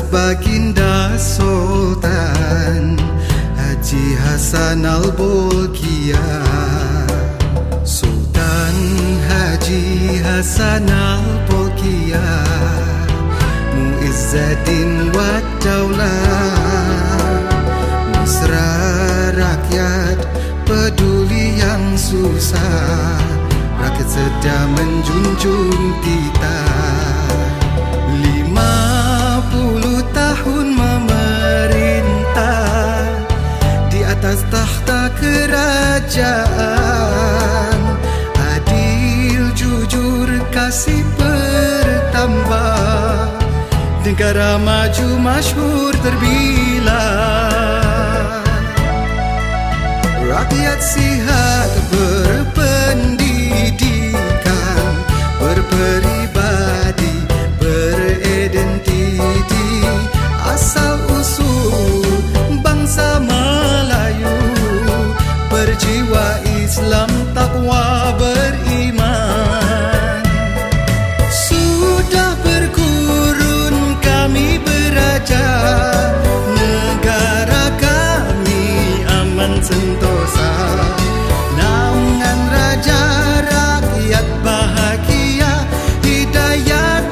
Baginda Sultan Haji Hasan Al-Bolkiah. Sultan Haji Hasan Al-Bolkiah, Muizzaddin wa Daulah, mesra rakyat, peduli yang susah, rakyat sedang menjunjung titah. 50 tahun memerintah di atas takhta kerajaan, adil, jujur, kasih bertambah, negara maju masyhur terbilang. Rakyat sihat berpendidikan, berperibadi, beridentiti, asal usul bangsa Melayu, berjiwa Islam, takwa, beriman. Sudah berkurun kami beraja, negara kami aman sentosa. Naungan raja, rakyat bahagia, hidayat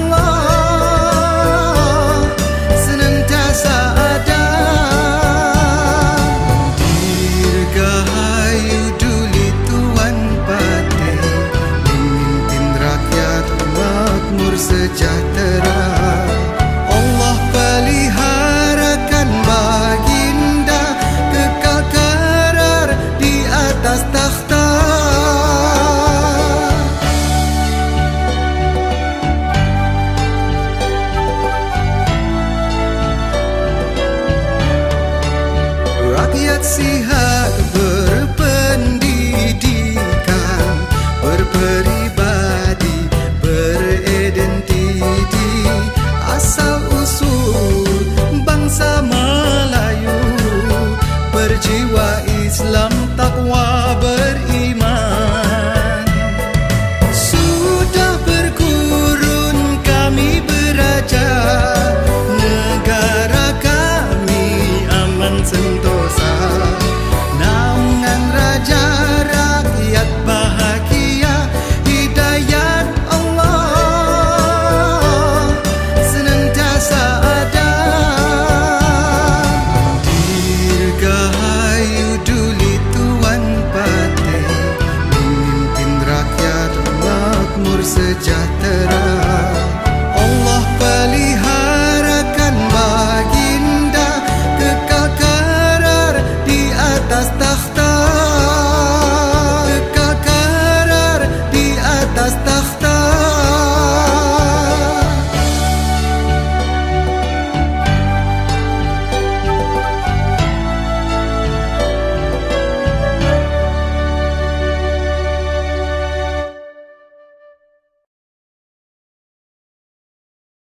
Allah senantiasa ada. Dirgahayu Duli Tuan Patih, memimpin rakyat makmur sejahtera.